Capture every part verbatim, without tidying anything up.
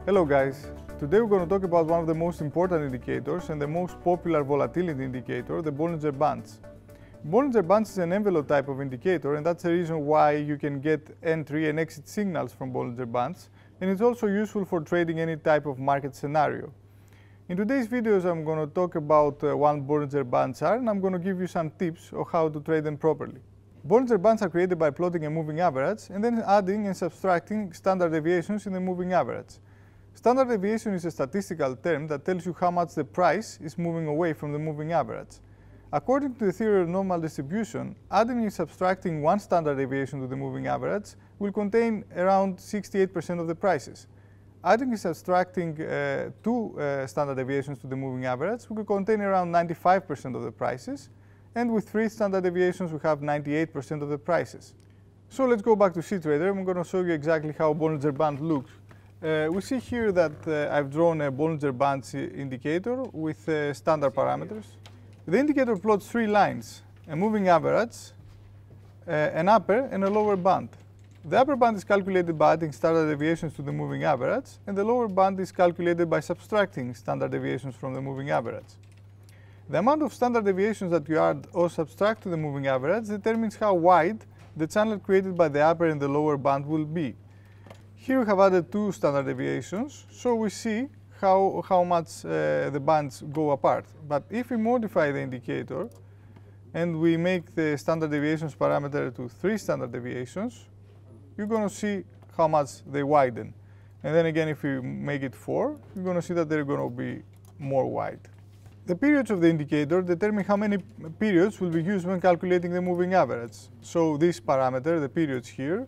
Hello guys, today we're going to talk about one of the most important indicators and the most popular volatility indicator, the Bollinger Bands. Bollinger Bands is an envelope type of indicator, and that's the reason why you can get entry and exit signals from Bollinger Bands, and it's also useful for trading any type of market scenario. In today's videos I'm going to talk about uh, one Bollinger Band chart, and I'm going to give you some tips on how to trade them properly. Bollinger Bands are created by plotting a moving average and then adding and subtracting standard deviations in the moving average. Standard deviation is a statistical term that tells you how much the price is moving away from the moving average. According to the theory of normal distribution, adding and subtracting one standard deviation to the moving average will contain around sixty-eight percent of the prices. Adding and subtracting uh, two uh, standard deviations to the moving average will contain around ninety-five percent of the prices, and with three standard deviations we have ninety-eight percent of the prices. So let's go back to cTrader. I'm going to show you exactly how Bollinger Band looks. Uh, we see here that uh, I've drawn a Bollinger Bands indicator with uh, standard parameters. The indicator plots three lines, a moving average, uh, an upper and a lower band. The upper band is calculated by adding standard deviations to the moving average, and the lower band is calculated by subtracting standard deviations from the moving average. The amount of standard deviations that you add or subtract to the moving average determines how wide the channel created by the upper and the lower band will be. Here we have added two standard deviations, so we see how, how much uh, the bands go apart. But if we modify the indicator and we make the standard deviations parameter to three standard deviations, you're going to see how much they widen. And then again, if we make it four, you're going to see that they're going to be more wide. The periods of the indicator determine how many periods will be used when calculating the moving average. So this parameter, the periods here,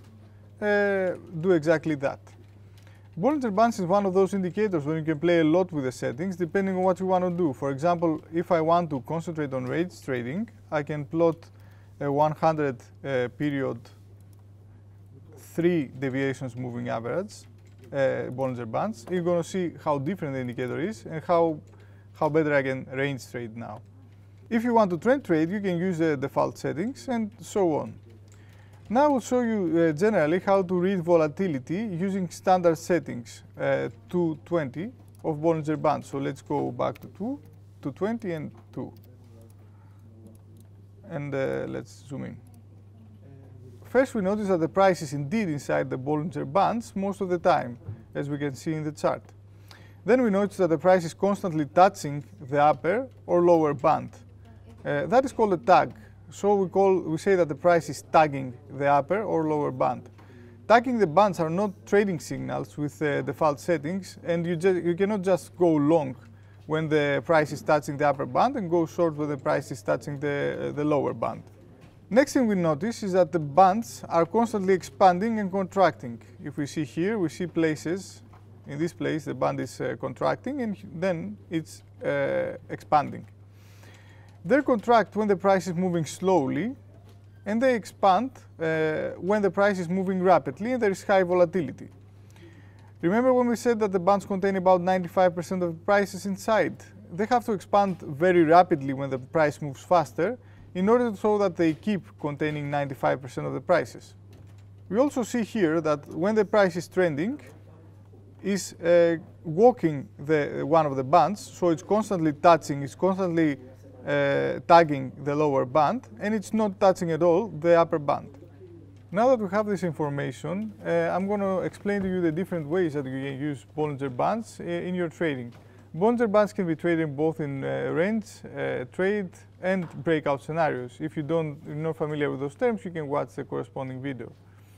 Uh, do exactly that. Bollinger Bands is one of those indicators where you can play a lot with the settings depending on what you want to do. For example, if I want to concentrate on range trading, I can plot a one hundred uh, period three deviations moving average, uh, Bollinger Bands. You're going to see how different the indicator is and how, how better I can range trade now. If you want to trend trade, you can use the default settings and so on. Now I will show you uh, generally how to read volatility using standard settings, uh, two twenty of Bollinger Bands. So let's go back to two, two twenty and two. And uh, let's zoom in. First we notice that the price is indeed inside the Bollinger Bands most of the time, as we can see in the chart. Then we notice that the price is constantly touching the upper or lower band. Uh, that is called a tag. So we, call, we say that the price is tagging the upper or lower band. Tagging the bands are not trading signals with uh, default settings, and you, just, you cannot just go long when the price is touching the upper band and go short when the price is touching the, uh, the lower band. Next thing we notice is that the bands are constantly expanding and contracting. If we see here, we see places, in this place the band is uh, contracting and then it's uh, expanding. They contract when the price is moving slowly, and they expand uh, when the price is moving rapidly and there is high volatility. Remember when we said that the bands contain about ninety-five percent of the prices inside? They have to expand very rapidly when the price moves faster in order so that they keep containing ninety-five percent of the prices. We also see here that when the price is trending, is uh, walking the, one of the bands, so it's constantly touching, it's constantly Uh, tagging the lower band, and it's not touching at all the upper band. Now that we have this information, uh, I'm going to explain to you the different ways that you can use Bollinger Bands uh, in your trading. Bollinger Bands can be traded both in uh, range, uh, trade, and breakout scenarios. If you don't, you're not familiar with those terms, you can watch the corresponding video.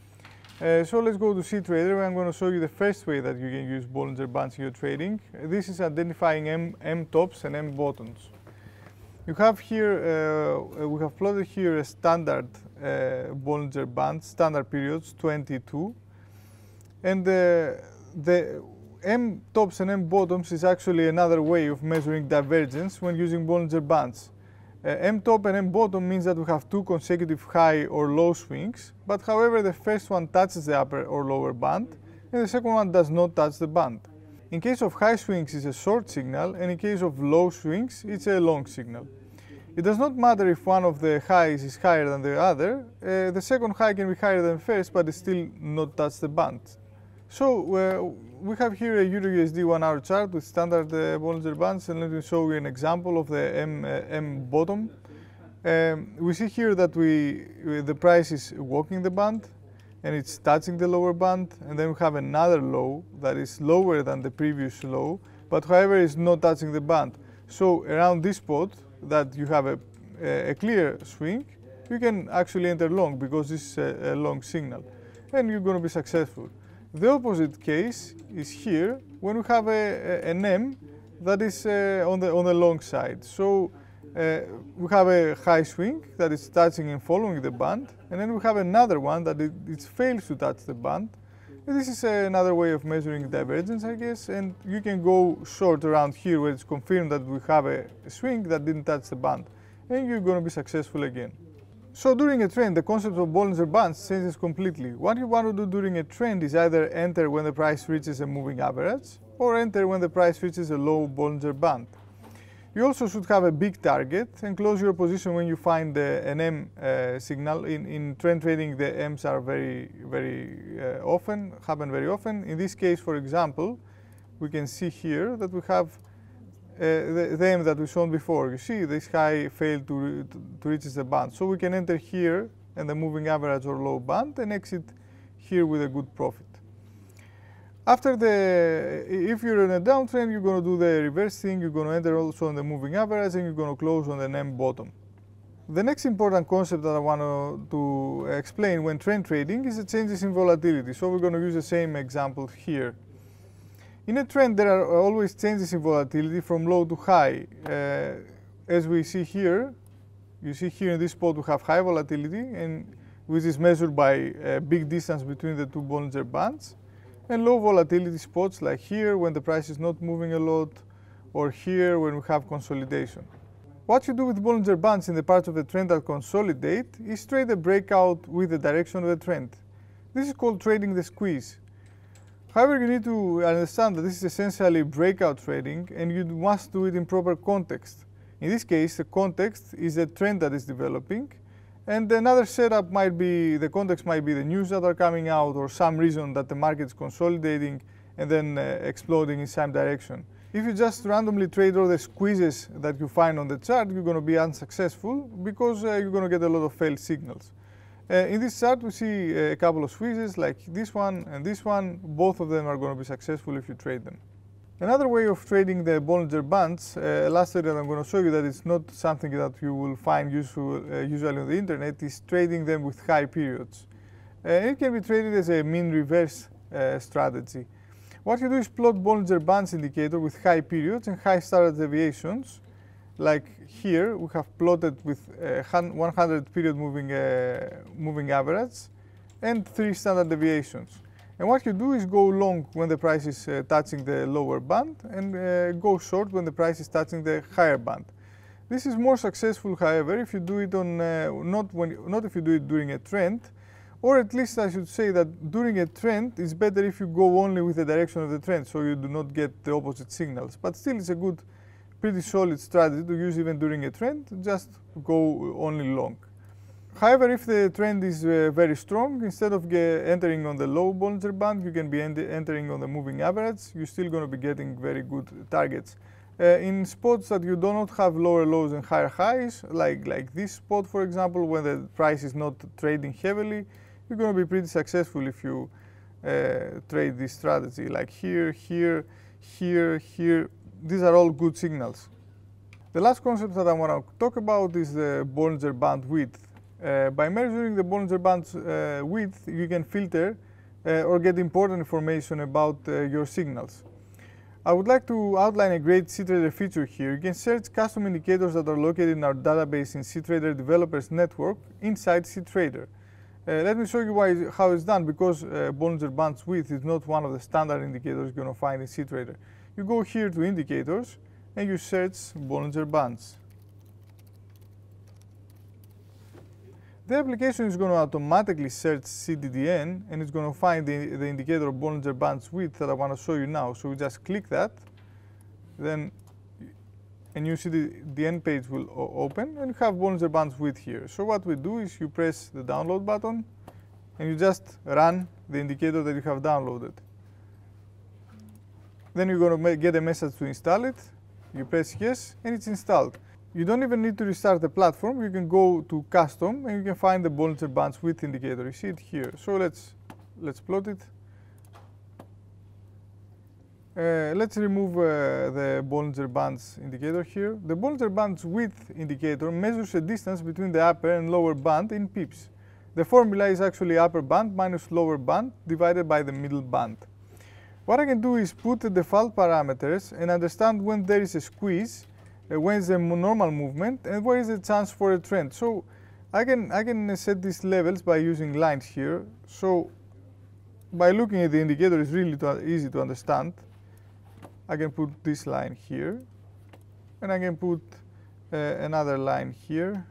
Uh, so let's go to cTrader, where I'm going to show you the first way that you can use Bollinger Bands in your trading. This is identifying M, M tops and M bottoms. You have here, uh, we have plotted here a standard uh, Bollinger Band, standard periods twenty-two, and uh, the M tops and M bottoms is actually another way of measuring divergence when using Bollinger Bands. Uh, M top and M bottom means that we have two consecutive high or low swings, but however the first one touches the upper or lower band, and the second one does not touch the band. In case of high swings, it's a short signal, and in case of low swings, it's a long signal. It does not matter if one of the highs is higher than the other. Uh, the second high can be higher than first, but it still not touch the band. So uh, we have here a Euro U S D one hour chart with standard uh, Bollinger Bands, and let me show you an example of the M, uh, M bottom. Um, we see here that we, the price is walking the band and it's touching the lower band, and then we have another low that is lower than the previous low, but however is not touching the band. So around this spot that you have a, a clear swing, you can actually enter long because this is a, a long signal and you're going to be successful. The opposite case is here when we have a, a, an M that is uh, on, the, on the long side. So uh, we have a high swing that is touching and following the band, and then we have another one that it, it fails to touch the band. And this is uh, another way of measuring divergence, I guess, and you can go short around here where it's confirmed that we have a, a swing that didn't touch the band, and you're going to be successful again. So during a trend, the concept of Bollinger Bands changes completely. What you want to do during a trend is either enter when the price reaches a moving average, or enter when the price reaches a low Bollinger Band. You also should have a big target and close your position when you find uh, an M uh, signal. In, in trend trading, the M's are very, very uh, often, happen very often. In this case, for example, we can see here that we have uh, the, the M that we shown before. You see this high failed to, to, to reach the band. So we can enter here and the moving average or low band and exit here with a good profit. After the, if you're in a downtrend, you're going to do the reverse thing. You're going to enter also on the moving average and you're going to close on the M bottom. The next important concept that I want to, to explain when trend trading is the changes in volatility. So we're going to use the same example here. In a trend, there are always changes in volatility from low to high. Uh, as we see here, you see here in this spot we have high volatility, and which is measured by a big distance between the two Bollinger Bands. And low volatility spots like here when the price is not moving a lot, or here when we have consolidation. What you do with Bollinger Bands in the parts of the trend that consolidate is trade a breakout with the direction of the trend. This is called trading the squeeze. However, you need to understand that this is essentially breakout trading and you must do it in proper context. In this case, the context is a trend that is developing. And another setup might be, the context might be the news that are coming out or some reason that the market is consolidating and then uh, exploding in some direction. If you just randomly trade all the squeezes that you find on the chart, you're going to be unsuccessful because uh, you're going to get a lot of failed signals. Uh, in this chart, we see a couple of squeezes like this one and this one. Both of them are going to be successful if you trade them. Another way of trading the Bollinger Bands, uh, lastly that I'm going to show you that it's not something that you will find useful, uh, usually on the internet, is trading them with high periods. Uh, it can be traded as a mean reverse uh, strategy. What you do is plot Bollinger Bands Indicator with high periods and high standard deviations. Like here, we have plotted with uh, one hundred period moving, uh, moving average and three standard deviations. And what you do is go long when the price is uh, touching the lower band and uh, go short when the price is touching the higher band. This is more successful, however, if you do it on uh, not when not if you do it during a trend, or at least I should say that during a trend it's better if you go only with the direction of the trend, so you do not get the opposite signals. But still, it's a good, pretty solid strategy to use even during a trend. Just go only long. However, if the trend is uh, very strong, instead of entering on the low Bollinger Band, you can be ent entering on the moving average. You're still going to be getting very good targets. Uh, in spots that you do not have lower lows and higher highs, like, like this spot, for example, when the price is not trading heavily, you're going to be pretty successful if you uh, trade this strategy. Like here, here, here, here. These are all good signals. The last concept that I want to talk about is the Bollinger Band Width. Uh, by measuring the Bollinger Band's uh, width, you can filter uh, or get important information about uh, your signals. I would like to outline a great cTrader feature here. You can search custom indicators that are located in our database in cTrader Developers Network inside cTrader. Uh, let me show you why, how it's done, because uh, Bollinger Band's Width is not one of the standard indicators you're going to find in cTrader. You go here to Indicators and you search Bollinger Bands. The application is going to automatically search C D D N and it's going to find the, the indicator of Bollinger Bands Width that I want to show you now. So we just click that, then a new C D D N page will open and you have Bollinger Bands Width here. So what we do is you press the download button and you just run the indicator that you have downloaded. Then you're going to get a message to install it. You press yes, and it's installed. You don't even need to restart the platform. You can go to custom, and you can find the Bollinger Bands Width indicator. You see it here. So let's let's plot it. Uh, let's remove uh, the Bollinger Bands indicator here. The Bollinger Bands Width indicator measures a distance between the upper and lower band in pips. The formula is actually upper band minus lower band divided by the middle band. What I can do is put the default parameters and understand when there is a squeeze, uh, when is a normal movement, and where is the chance for a trend. So I can, I can set these levels by using lines here. So by looking at the indicator, it's really to, easy to understand. I can put this line here, and I can put uh, another line here,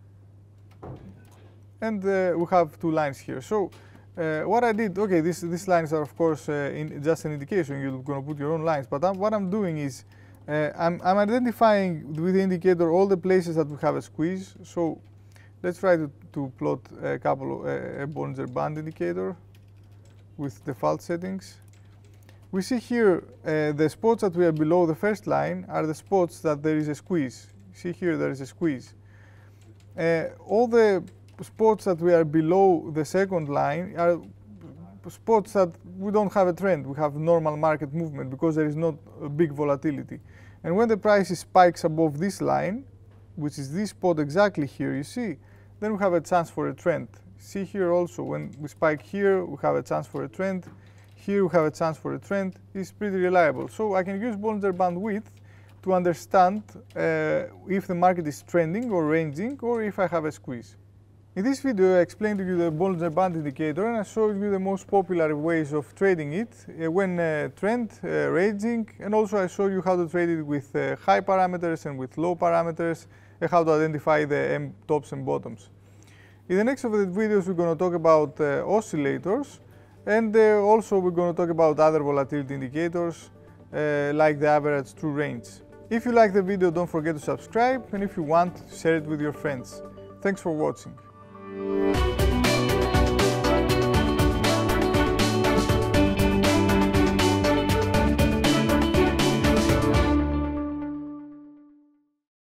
and uh, we have two lines here. So uh, what I did, okay, this, these lines are of course uh, in just an indication. You're going to put your own lines, but I'm, what I'm doing is uh, I'm, I'm identifying with the indicator all the places that we have a squeeze. So let's try to, to plot a couple of uh, a Bollinger Band indicator with default settings. We see here uh, the spots that we are below the first line are the spots that there is a squeeze. See here there is a squeeze. Uh, all the spots that we are below the second line are spots that we don't have a trend. We have normal market movement because there is not a big volatility. And when the price spikes above this line, which is this spot exactly here, you see, then we have a chance for a trend. See here also, when we spike here, we have a chance for a trend. Here we have a chance for a trend. It's pretty reliable. So I can use Bollinger Band Width to understand uh, if the market is trending or ranging, or if I have a squeeze. In this video I explained to you the Bollinger Band indicator, and I showed you the most popular ways of trading it uh, when uh, trend, uh, ranging, and also I showed you how to trade it with uh, high parameters and with low parameters, and how to identify the M tops and bottoms. In the next of the videos we're going to talk about uh, oscillators. And uh, also we're going to talk about other volatility indicators uh, like the average true range. If you like the video, don't forget to subscribe, and if you want, share it with your friends. Thanks for watching.